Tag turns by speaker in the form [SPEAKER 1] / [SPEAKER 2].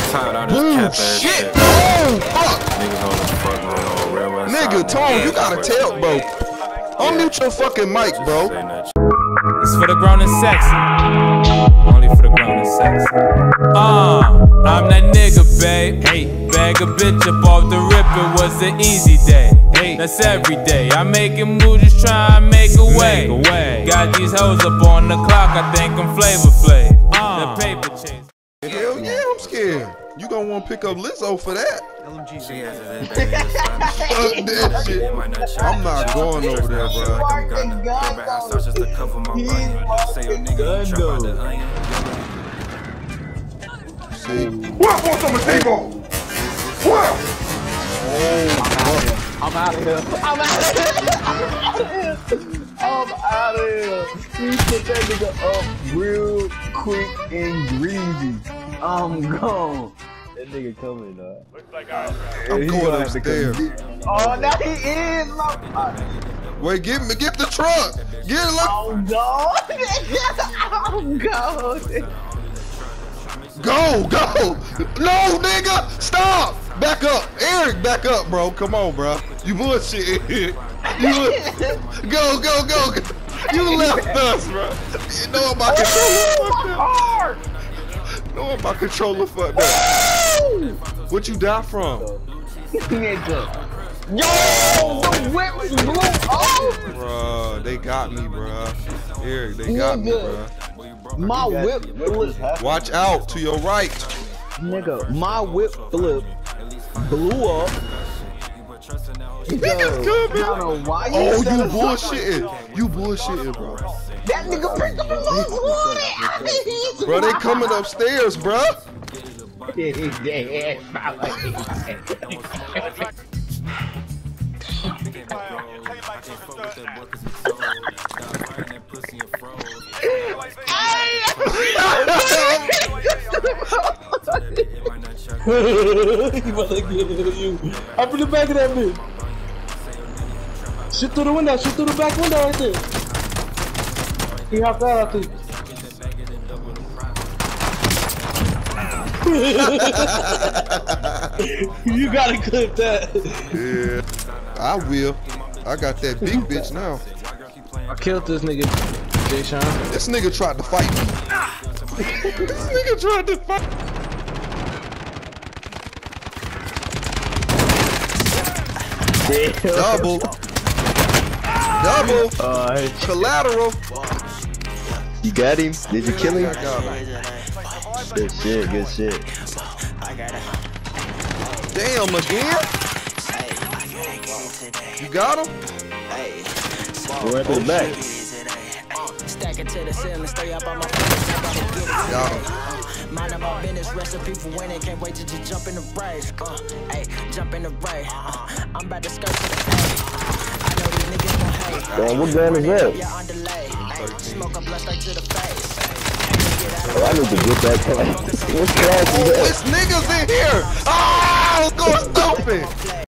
[SPEAKER 1] Boom, shit! Oh, fuck! Nigga, Tone, you gotta tell, bro. Unmute your fucking mic, bro.
[SPEAKER 2] It's for the grown and sexy. Only for the grown and sexy. I'm that nigga, babe. Hey, bag a bitch up off the rip, it was an easy day. Hey, that's every day. I make it move, just try and make a way. Got these hoes up on the clock, I think I'm Flavor Flav. The paper chase.
[SPEAKER 1] Hell yeah, I'm scared. You gonna wanna pick up Lizzo for that. Fuck that shit. I'm not going over there, bro. See?
[SPEAKER 3] What for some people? What?
[SPEAKER 4] I'm out of here. I'm out of here. I'm out of here. You put that nigga up real quick and greasy. I'm gone. That nigga coming, dog.
[SPEAKER 1] I'm going upstairs.
[SPEAKER 4] Oh, now he is.
[SPEAKER 1] Wait, get the truck. Get it, look.
[SPEAKER 4] I'm gone. I'm gone.
[SPEAKER 1] Go. No, nigga. Stop. Back up. Eric, back up, bro. Come on, bro. You bullshit. Go. You left us, bro. You know my controller. No, my controller fucked up. What you die from?
[SPEAKER 4] Nigga. Yo, the whip blew off.
[SPEAKER 1] Bruh, they got me, bruh. Eric, they got me, bruh.
[SPEAKER 4] My whip flip.
[SPEAKER 1] Watch out to your right.
[SPEAKER 4] Nigga, my whip flip blew up.
[SPEAKER 1] Niggas coming.
[SPEAKER 4] Oh,
[SPEAKER 1] you bullshitting. You bullshitting, bro.
[SPEAKER 4] That nigga picked up the
[SPEAKER 1] Bro, they coming upstairs, bro.
[SPEAKER 5] Up in the back of that bitch. Shoot through the window, shoot through the back window right there. He hopped out, I think. You gotta clip that.
[SPEAKER 1] Yeah, I will. I got that big bitch now.
[SPEAKER 5] I killed this nigga, Jay Sean.
[SPEAKER 1] This nigga tried to fight me. This nigga tried to fight. Double. Collateral.
[SPEAKER 4] You got him? Did you kill him?
[SPEAKER 1] I got him.
[SPEAKER 4] Good shit.
[SPEAKER 1] Damn, again? You got him?
[SPEAKER 4] Go right to the back.
[SPEAKER 1] Got him.
[SPEAKER 6] Mind about business, recipe for winning. Can't wait to just jump in the race. Jump in the race. I'm about to skirt to the I know these niggas gon' hate.
[SPEAKER 4] What gun is that?
[SPEAKER 6] Smoke a blunt straight to the face.
[SPEAKER 4] I need to get that car. What's wrong with that?
[SPEAKER 1] This nigga's in here. Ah, let's go stupid.